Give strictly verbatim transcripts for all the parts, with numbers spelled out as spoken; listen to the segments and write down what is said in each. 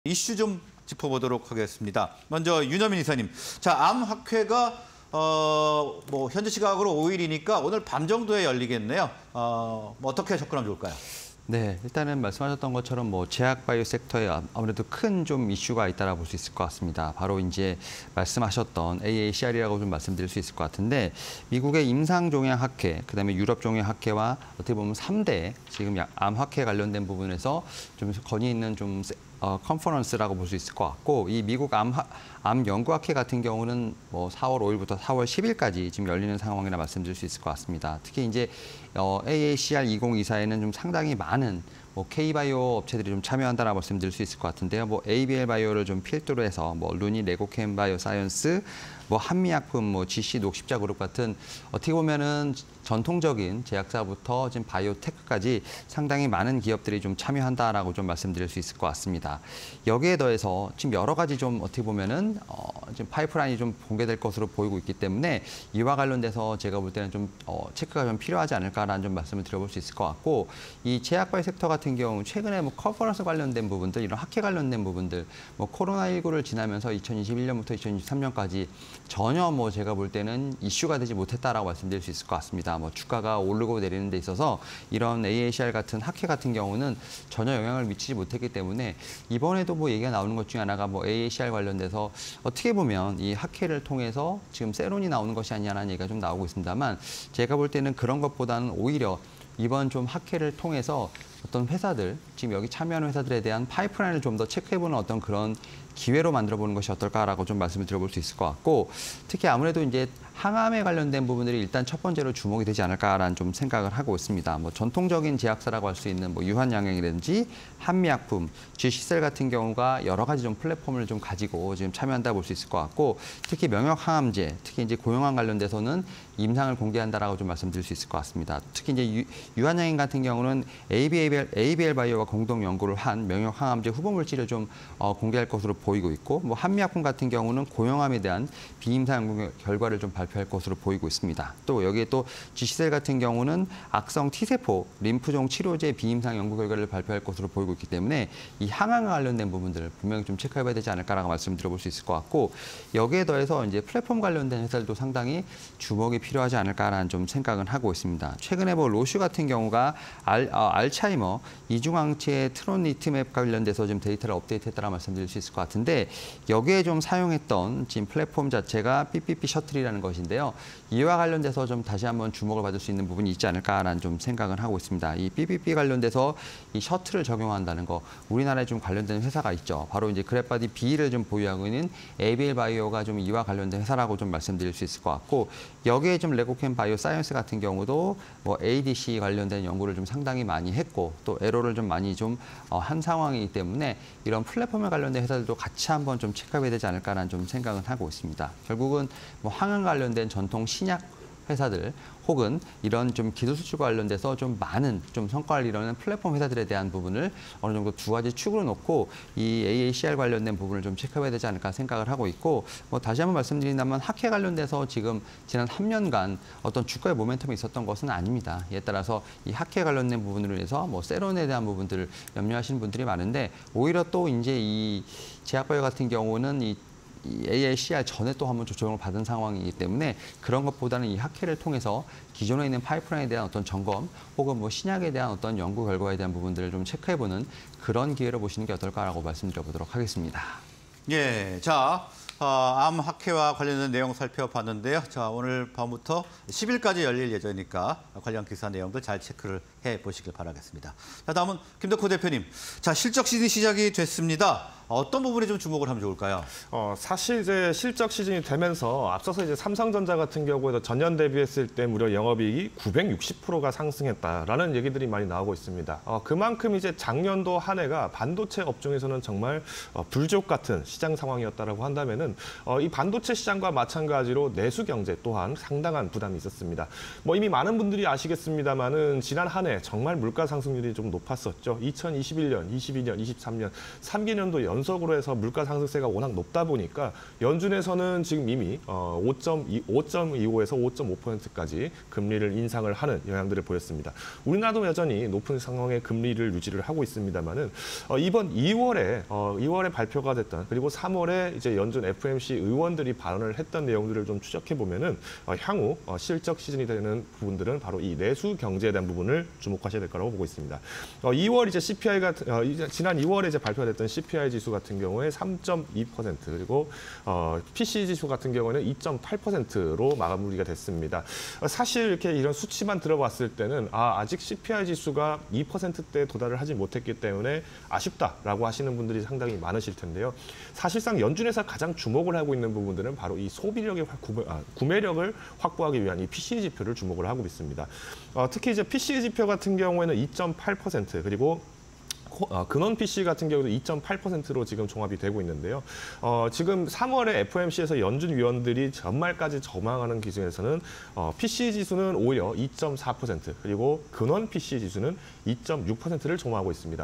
이슈 좀 짚어보도록 하겠습니다. 먼저 윤여민 이사님, 자 암학회가 어, 뭐 현지 시각으로 오 일이니까 오늘 밤 정도에 열리겠네요. 어, 뭐 어떻게 접근하면 좋을까요? 네, 일단은 말씀하셨던 것처럼 뭐 제약 바이오 섹터에 아무래도 큰 좀 이슈가 있다라 볼 수 있을 것 같습니다. 바로 이제 말씀하셨던 에이에이씨알이라고 좀 말씀드릴 수 있을 것 같은데, 미국의 임상종양 학회, 그다음에 유럽 종양 학회와 어떻게 보면 삼 대 지금 암 학회 관련된 부분에서 좀 건의 있는 좀 어, 컨퍼런스라고 볼 수 있을 것 같고, 이 미국 암, 암 연구학회 같은 경우는 뭐 사월 오일부터 사월 십일까지 지금 열리는 상황이라 말씀드릴 수 있을 것 같습니다. 특히 이제 어, 에이에이씨알 이천이십사에는 좀 상당히 많은 뭐 K바이오 업체들이 좀 참여한다라고 말씀드릴 수 있을 것 같은데요. 뭐 에이비엘 바이오를 좀 필두로 해서 뭐 루니, 레고캠 바이오 사이언스, 뭐 한미약품, 뭐 지씨 녹십자 그룹 같은 어떻게 보면은 전통적인 제약사부터 지금 바이오테크까지 상당히 많은 기업들이 좀 참여한다라고 좀 말씀드릴 수 있을 것 같습니다. 여기에 더해서 지금 여러 가지 좀 어떻게 보면은 어, 지금 파이프라인이 좀 공개될 것으로 보이고 있기 때문에 이와 관련돼서 제가 볼 때는 좀 어, 체크가 좀 필요하지 않을까라는 좀 말씀을 드려볼 수 있을 것 같고, 이 제약바이오 섹터 같은 경우 최근에 뭐 컨퍼런스 관련된 부분들, 이런 학회 관련된 부분들, 뭐 코로나십구를 지나면서 이천이십일 년부터 이천이십삼 년까지 전혀 뭐 제가 볼 때는 이슈가 되지 못했다라고 말씀드릴 수 있을 것 같습니다. 뭐 주가가 오르고 내리는 데 있어서 이런 에이에이씨알 같은 학회 같은 경우는 전혀 영향을 미치지 못했기 때문에, 이번에도 뭐 얘기가 나오는 것 중에 하나가 뭐 에이에이씨알 관련돼서 어떻게 보면 이 학회를 통해서 지금 세론이 나오는 것이 아니냐는 얘기가 좀 나오고 있습니다만, 제가 볼 때는 그런 것보다는 오히려 이번 좀 학회를 통해서 어떤 회사들, 지금 여기 참여하는 회사들에 대한 파이프라인을 좀 더 체크해보는 어떤 그런 기회로 만들어보는 것이 어떨까라고 좀 말씀을 드려볼 수 있을 것 같고, 특히 아무래도 이제 항암에 관련된 부분들이 일단 첫 번째로 주목이 되지 않을까라는 좀 생각을 하고 있습니다. 뭐 전통적인 제약사라고 할 수 있는 뭐 유한양행이라든지 한미약품, 지씨셀 같은 경우가 여러 가지 좀 플랫폼을 좀 가지고 지금 참여한다 볼 수 있을 것 같고, 특히 명역항암제, 특히 이제 고용암 관련돼서는 임상을 공개한다라고 좀 말씀드릴 수 있을 것 같습니다. 특히 이제 유, 유한양행 같은 경우는 에이비엘, 에이비엘 바이오와 공동 연구를 한 명역항암제 후보물질을 좀 어, 공개할 것으로 보이고 있고, 뭐 한미약품 같은 경우는 고용암에 대한 비임상 연구 결과를 좀 발표할 것으로 보이고 있습니다. 또 여기에 또 지씨셀 같은 경우는 악성 T세포, 림프종 치료제 비임상 연구 결과를 발표할 것으로 보이고 있기 때문에 이 항암과 관련된 부분들을 분명히 좀 체크해봐야 되지 않을까라고 말씀드려볼 수 있을 것 같고, 여기에 더해서 이제 플랫폼 관련된 회사들도 상당히 주목이 필요하지 않을까라는 좀 생각은 하고 있습니다. 최근에 뭐 로슈 같은 경우가 알, 어, 알츠하이머 이중항체 트론리트맵 관련돼서 좀 데이터를 업데이트했다라고 말씀드릴 수 있을 것 같은데, 여기에 좀 사용했던 지금 플랫폼 자체가 피피피 셔틀이라는 것인데요. 이와 관련돼서 좀 다시 한번 주목을 받을 수 있는 부분이 있지 않을까라는 좀 생각은 하고 있습니다. 이 피피피 관련돼서 이 셔틀을 적용한다는 거, 우리나라에 좀 관련된 회사가 있죠. 바로 이제 그래프바디 B를 좀 보유하고 있는 에이비엘 바이오가 좀 이와 관련된 회사라고 좀 말씀드릴 수 있을 것 같고, 여기에 좀 레고캠 바이오 사이언스 같은 경우도 뭐 에이디씨 관련된 연구를 좀 상당히 많이 했고, 또 에로를 좀 많이 좀 한 상황이기 때문에 이런 플랫폼에 관련된 회사들도 같이 한번 좀 체크해야 되지 않을까라는 좀 생각은 하고 있습니다. 결국은 뭐 항암 관련된 전통 신약 회사들 혹은 이런 좀 기술 수출 관련돼서 좀 많은 좀 성과를 이루는 플랫폼 회사들에 대한 부분을 어느 정도 두 가지 축으로 놓고 이 에이에이씨알 관련된 부분을 좀 체크해야 되지 않을까 생각을 하고 있고, 뭐 다시 한번 말씀드린다면 학회 관련돼서 지금 지난 삼 년간 어떤 주가의 모멘텀이 있었던 것은 아닙니다. 이에 따라서 이 학회 관련된 부분으로 해서 뭐 세론에 대한 부분들을 염려하시는 분들이 많은데, 오히려 또 이제 이 제약바이오 같은 경우는 이 이 에이에이씨알 전에 또 한번 조정을 받은 상황이기 때문에 그런 것보다는 이 학회를 통해서 기존에 있는 파이프라인에 대한 어떤 점검 혹은 뭐 신약에 대한 어떤 연구 결과에 대한 부분들을 좀 체크해보는 그런 기회로 보시는 게 어떨까라고 말씀드려보도록 하겠습니다. 예, 자, 어, 암 학회와 관련된 내용 살펴봤는데요. 자, 오늘 밤부터 십 일까지 열릴 예정이니까 관련 기사 내용들 잘 체크를 해보시길 바라겠습니다. 자, 다음은 김덕호 대표님. 자, 실적 시즌이 시작이 됐습니다. 어떤 부분에 좀 주목을 하면 좋을까요? 어, 사실 이제 실적 시즌이 되면서 앞서서 이제 삼성전자 같은 경우에도 전년 대비했을 때 무려 영업이익이 구백육십 퍼센트가 상승했다라는 얘기들이 많이 나오고 있습니다. 어, 그만큼 이제 작년도 한 해가 반도체 업종에서는 정말 어, 불족 같은 시장 상황이었다라고 한다면은 어, 이 반도체 시장과 마찬가지로 내수 경제 또한 상당한 부담이 있었습니다. 뭐 이미 많은 분들이 아시겠습니다만은 지난 한 해 정말 물가 상승률이 좀 높았었죠. 이천이십일 년, 이십이 년, 이십삼 년 삼 개년도 연 연속으로 해서 물가 상승세가 워낙 높다 보니까 연준에서는 지금 이미 오 점 이오에서 오 점 오 퍼센트까지 금리를 인상을 하는 영향들을 보였습니다. 우리나라도 여전히 높은 상황의 금리를 유지를 하고 있습니다만은 이번 이월에 이월에 발표가 됐던 그리고 삼월에 이제 연준 에프오엠씨 의원들이 발언을 했던 내용들을 좀 추적해 보면은 향후 실적 시즌이 되는 부분들은 바로 이 내수 경제에 대한 부분을 주목하셔야 될 거라고 보고 있습니다. 이월 이제 씨피아이가 지난 이월에 이제 발표됐던 씨피아이 지수 같은 경우에 삼 점 이 퍼센트 그리고 피씨이 지수 같은 경우는 이 점 팔 퍼센트로 마무리가 됐습니다. 사실 이렇게 이런 수치만 들어봤을 때는 아, 아직 씨피아이 지수가 이 퍼센트대에 도달을 하지 못했기 때문에 아쉽다라고 하시는 분들이 상당히 많으실 텐데요. 사실상 연준에서 가장 주목을 하고 있는 부분들은 바로 이 소비력의 구매, 아, 구매력을 확보하기 위한 이 피씨이 지표를 주목을 하고 있습니다. 어, 특히 이제 피씨이 지표 같은 경우에는 이 점 팔 퍼센트 그리고 근원 피씨 같은 경우도 이 점 팔 퍼센트로 지금 종합이 되고 있는데요. 어, 지금 삼월에 에프오엠씨에서 연준 위원들이 전말까지 전망하는 기준에서는 어, 피씨이 지수는 오히려 이 점 사 퍼센트 그리고 근원 피씨이 지수는 이 점 육 퍼센트를 전망하고 있습니다.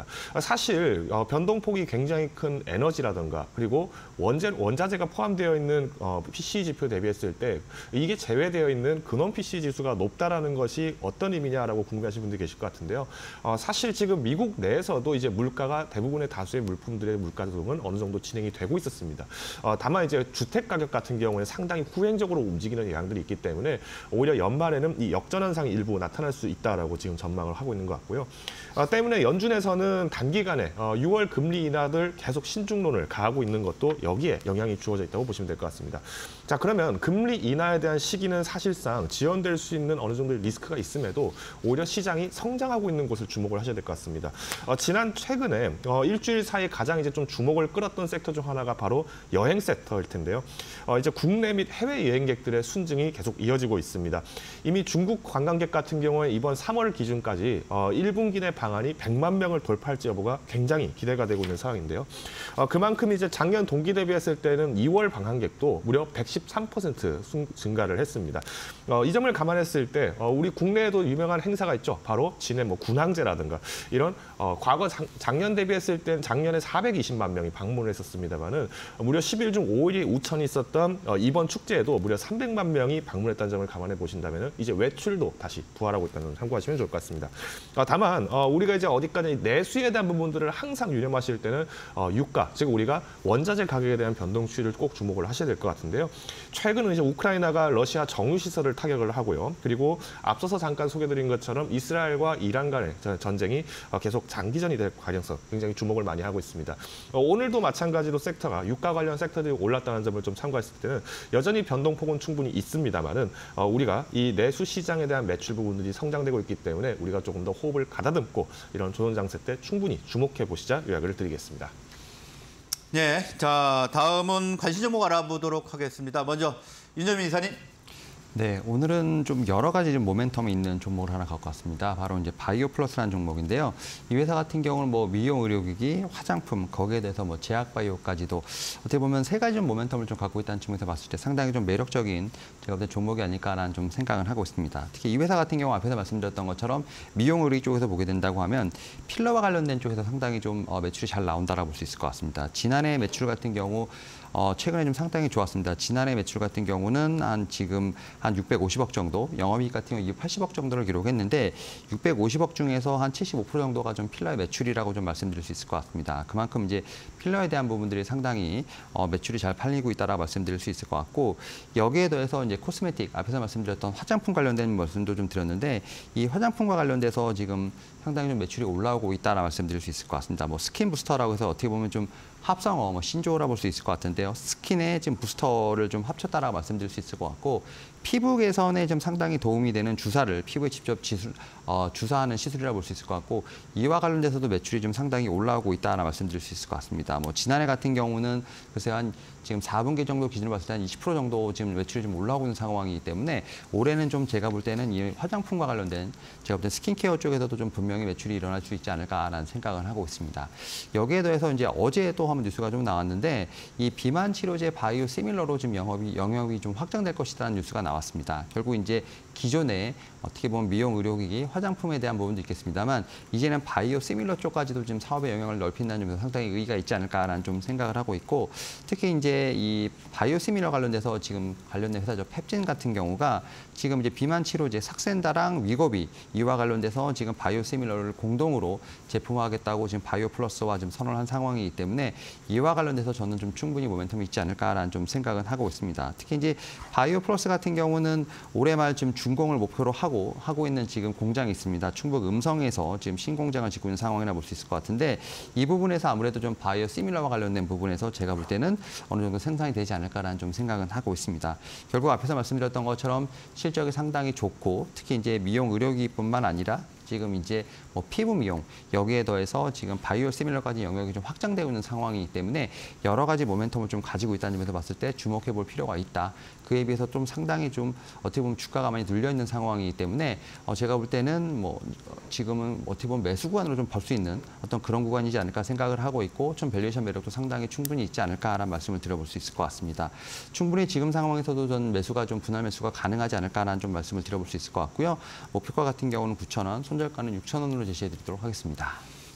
사실 어, 변동폭이 굉장히 큰 에너지라든가 그리고 원재, 원자재가 포함되어 있는 어, 피씨이 지표 대비했을 때 이게 제외되어 있는 근원 피씨이 지수가 높다라는 것이 어떤 의미냐라고 궁금해하시는 분들이 계실 것 같은데요. 어, 사실 지금 미국 내에서도 이제 물가가 대부분의 다수의 물품들의 물가 조정은 어느 정도 진행이 되고 있었습니다. 어, 다만 이제 주택 가격 같은 경우에 상당히 후행적으로 움직이는 영향들이 있기 때문에 오히려 연말에는 이 역전 현상이 일부 나타날 수 있다라고 지금 전망을 하고 있는 것 같고요. 어, 때문에 연준에서는 단기간에 어, 유월 금리 인하들 계속 신중론을 가하고 있는 것도 여기에 영향이 주어져 있다고 보시면 될 것 같습니다. 자, 그러면 금리 인하에 대한 시기는 사실상 지연될 수 있는 어느 정도의 리스크가 있음에도 오히려 시장이 성장하고 있는 곳을 주목을 하셔야 될 것 같습니다. 어, 지난 최근에 어, 일주일 사이 가장 이제 좀 주목을 끌었던 섹터 중 하나가 바로 여행 섹터일 텐데요. 어, 이제 국내 및 해외 여행객들의 순증이 계속 이어지고 있습니다. 이미 중국 관광객 같은 경우에 이번 삼월 기준까지 어, 일 분기 내 방한이 백만 명을 돌파할지 여부가 굉장히 기대가 되고 있는 상황인데요. 어, 그만큼 이제 작년 동기 대비했을 때는 이월 방한객도 무려 백십삼 퍼센트 증가를 했습니다. 어, 이 점을 감안했을 때 어, 우리 국내에도 유명한 행사가 있죠. 바로 진해 뭐 군항제라든가 이런 어, 과거 장, 작년 대비했을 땐 작년에 사백이십만 명이 방문을 했었습니다만은 무려 십 일 중 오 일이 우천이 있었던 어, 이번 축제에도 무려 삼백만 명이 방문했다는 점을 감안해 보신다면 이제 외출도 다시 부활하고 있다는 점 참고하시면 좋을 것 같습니다. 어, 다만 어, 우리가 이제 어디까지 내수에 대한 부분들을 항상 유념하실 때는 어, 유가, 즉 우리가 원자재 가격에 대한 변동 추이를 꼭 주목을 하셔야 될 것 같은데요. 최근은 이제 우크라이나가 러시아 정유 시설을 타격을 하고요. 그리고 앞서서 잠깐 소개드린 것처럼 이스라엘과 이란 간의 전쟁이 어, 계속 장기전이 될 가능성 굉장히 주목을 많이 하고 있습니다. 어, 오늘도 마찬가지로 섹터가 유가 관련 섹터들이 올랐다는 점을 좀 참고했을 때는 여전히 변동폭은 충분히 있습니다만은 어, 우리가 이 내수 시장에 대한 매출 부분들이 성장되고 있기 때문에 우리가 조금 더 호흡을 가다듬고 이런 조정 장세 때 충분히 주목해 보시자 요약을 드리겠습니다. 네, 자 다음은 관심 종목 알아보도록 하겠습니다. 먼저 윤정민 이사님. 네, 오늘은 좀 여러 가지 좀 모멘텀이 있는 종목을 하나 갖고 왔습니다. 바로 이제 바이오 플러스라는 종목인데요. 이 회사 같은 경우는 뭐 미용 의료기기, 화장품, 거기에 대해서 뭐 제약 바이오까지도 어떻게 보면 세 가지 좀 모멘텀을 좀 갖고 있다는 측면에서 봤을 때 상당히 좀 매력적인 제가 볼 때 종목이 아닐까라는 좀 생각을 하고 있습니다. 특히 이 회사 같은 경우 앞에서 말씀드렸던 것처럼 미용 의료기 쪽에서 보게 된다고 하면 필러와 관련된 쪽에서 상당히 좀 매출이 잘 나온다라고 볼 수 있을 것 같습니다. 지난해 매출 같은 경우 어, 최근에 좀 상당히 좋았습니다. 지난해 매출 같은 경우는 한 지금 한 육백오십억 정도, 영업이익 같은 경우 이백팔십억 정도를 기록했는데 육백오십억 중에서 한 칠십오 퍼센트 정도가 좀 필러의 매출이라고 좀 말씀드릴 수 있을 것 같습니다. 그만큼 이제 필러에 대한 부분들이 상당히 어, 매출이 잘 팔리고 있다라고 말씀드릴 수 있을 것 같고 여기에 더해서 이제 코스메틱 앞에서 말씀드렸던 화장품 관련된 말씀도 좀 드렸는데 이 화장품과 관련돼서 지금 상당히 좀 매출이 올라오고 있다라고 말씀드릴 수 있을 것 같습니다. 뭐 스킨 부스터라고 해서 어떻게 보면 좀 합성어, 뭐 신조어라 볼 수 있을 것 같은데요. 스킨에 지금 부스터를 좀 합쳤다라고 말씀드릴 수 있을 것 같고 피부 개선에 좀 상당히 도움이 되는 주사를 피부에 직접 지술, 어, 주사하는 시술이라고 볼 수 있을 것 같고 이와 관련돼서도 매출이 좀 상당히 올라오고 있다라고 말씀드릴 수 있을 것 같습니다. 뭐 지난해 같은 경우는 글쎄 한 지금 사 분기 정도 기준으로 봤을 때 한 이십 퍼센트 정도 지금 매출이 좀 올라오고 있는 상황이기 때문에 올해는 좀 제가 볼 때는 이 화장품과 관련된 제가 볼 때 스킨케어 쪽에서도 좀 분명히 매출이 일어날 수 있지 않을까라는 생각을 하고 있습니다. 여기에 더해서 이제 어제 또 한번 뉴스가 좀 나왔는데 이 비만 치료제 바이오 시밀러로 지금 영업이 영역이 좀 확장될 것이라는 뉴스가 나왔습니다. 나왔습니다. 결국 이제 기존에 어떻게 보면 미용 의료기기, 화장품에 대한 부분도 있겠습니다만 이제는 바이오 시밀러 쪽까지도 지금 사업의 영역을 넓힌다는 점에서 상당히 의의가 있지 않을까라는 좀 생각을 하고 있고, 특히 이제 이 바이오 시밀러 관련돼서 지금 관련된 회사죠. 펩진 같은 경우가 지금 이제 비만 치료제 삭센다랑 위거비 이와 관련돼서 지금 바이오 시밀러를 공동으로 제품화하겠다고 지금 바이오 플러스와 지금 선언을 한 상황이기 때문에 이와 관련돼서 저는 좀 충분히 모멘텀이 있지 않을까라는 좀 생각은 하고 있습니다. 특히 이제 바이오 플러스 같은 경우는 올해 말 지금 준공을 목표로 하고 하고 있는 지금 공장이 있습니다. 충북 음성에서 지금 신공장을 짓고 있는 상황이라 볼 수 있을 것 같은데, 이 부분에서 아무래도 좀 바이오 시밀러와 관련된 부분에서 제가 볼 때는 어느 정도 생산이 되지 않을까라는 좀 생각은 하고 있습니다. 결국 앞에서 말씀드렸던 것처럼 실적이 상당히 좋고, 특히 이제 미용 의료기뿐만 아니라 지금 이제 뭐 피부 미용 여기에 더해서 지금 바이오 시밀러까지 영역이 좀 확장되고 있는 상황이기 때문에 여러 가지 모멘텀을 좀 가지고 있다는 점에서 봤을 때 주목해 볼 필요가 있다. 그에 비해서 좀 상당히 좀 어떻게 보면 주가가 많이 눌려 있는 상황이기 때문에 어 제가 볼 때는 뭐 지금은 어떻게 보면 매수 구간으로 좀 볼 수 있는 어떤 그런 구간이지 않을까 생각을 하고 있고, 좀 밸류에이션 매력도 상당히 충분히 있지 않을까라는 말씀을 드려볼 수 있을 것 같습니다. 충분히 지금 상황에서도 전 매수가 좀 분할 매수가 가능하지 않을까라는 좀 말씀을 드려볼 수 있을 것 같고요. 목표가 같은 경우는 구천 원, 손절가는 육천 원으로 제시해 드리도록 하겠습니다.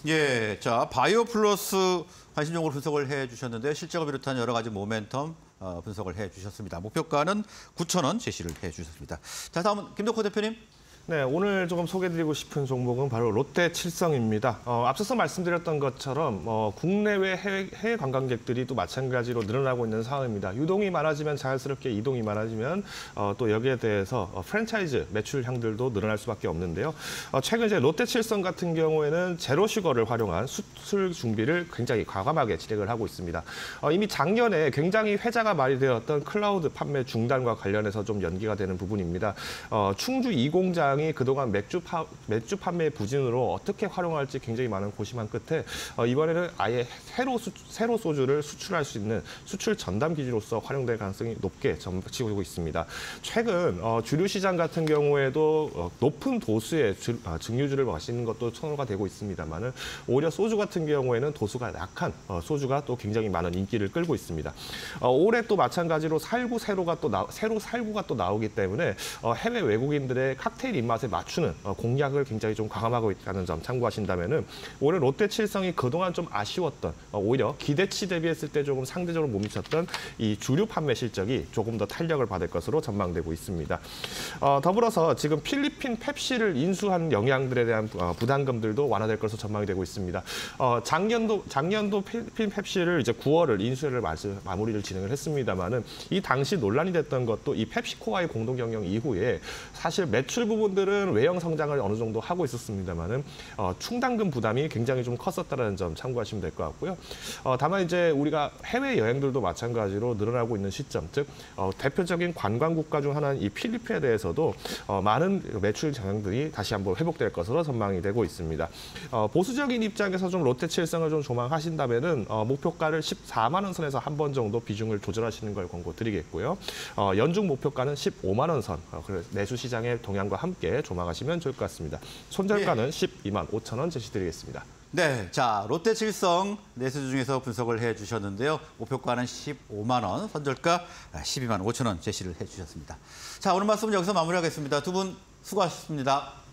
예, 자 바이오 플러스 관심종으로 분석을 해주셨는데 실적을 비롯한 여러 가지 모멘텀 어, 분석을 해주셨습니다. 목표가는 구천 원 제시를 해주셨습니다. 자, 다음은 김덕호 대표님. 네, 오늘 조금 소개드리고 싶은 종목은 바로 롯데칠성입니다. 어, 앞서서 말씀드렸던 것처럼 어, 국내외 해외, 해외 관광객들이 또 마찬가지로 늘어나고 있는 상황입니다. 유동이 많아지면 자연스럽게 이동이 많아지면 어, 또 여기에 대해서 어, 프랜차이즈 매출량들도 늘어날 수밖에 없는데요. 어, 최근 이제 롯데칠성 같은 경우에는 제로슈거를 활용한 수출 준비를 굉장히 과감하게 진행을 하고 있습니다. 어, 이미 작년에 굉장히 회자가 많이 되었던 클라우드 판매 중단과 관련해서 좀 연기가 되는 부분입니다. 어, 충주 이 공장 이 그동안 맥주, 파, 맥주 판매 부진으로 어떻게 활용할지 굉장히 많은 고심한 끝에 어, 이번에는 아예 새로, 수, 새로 소주를 수출할 수 있는 수출 전담 기지로서 활용될 가능성이 높게 점치고 있습니다. 최근 어, 주류 시장 같은 경우에도 어, 높은 도수의 주, 어, 증류주를 마시는 것도 선호가 되고 있습니다만은 오히려 소주 같은 경우에는 도수가 약한 어, 소주가 또 굉장히 많은 인기를 끌고 있습니다. 어, 올해 또 마찬가지로 살구 세로가 또 나, 세로 살구가 또 나오기 때문에 어, 해외 외국인들의 칵테일 입맛에 맞추는 공략을 굉장히 좀 과감하고 있다는 점 참고하신다면은 올해 롯데칠성이 그동안 좀 아쉬웠던 오히려 기대치 대비했을 때 조금 상대적으로 못 미쳤던 이 주류 판매 실적이 조금 더 탄력을 받을 것으로 전망되고 있습니다. 어, 더불어서 지금 필리핀 펩시를 인수한 영향들에 대한 부담금들도 완화될 것으로 전망이 되고 있습니다. 어, 작년도 작년도 필리핀 펩시를 이제 구월을 인수를 마무리를 진행을 했습니다만은 이 당시 논란이 됐던 것도 이 펩시코와의 공동 경영 이후에 사실 매출 부분 들은 외형 성장을 어느 정도 하고 있었습니다만은 어, 충당금 부담이 굉장히 좀 컸었다는 점 참고하시면 될 것 같고요. 어, 다만 이제 우리가 해외 여행들도 마찬가지로 늘어나고 있는 시점, 즉 어, 대표적인 관광 국가 중 하나인 이 필리핀에 대해서도 어, 많은 매출 경향들이 다시 한번 회복될 것으로 전망이 되고 있습니다. 어, 보수적인 입장에서 좀 롯데칠성을 좀 조망하신다면은 어, 목표가를 십사만 원 선에서 한 번 정도 비중을 조절하시는 걸 권고드리겠고요. 어, 연중 목표가는 십오만 원 선, 어, 내수 시장의 동향과 함께 조망하시면 좋을 것 같습니다. 손절가는 네. 십이만 오천 원 제시드리겠습니다. 네, 자 롯데칠성 내수 중에서 분석을 해주셨는데요. 목표가는 십오만 원, 손절가 십이만 오천 원 제시를 해주셨습니다. 자, 오늘 말씀은 여기서 마무리하겠습니다. 두 분 수고하셨습니다.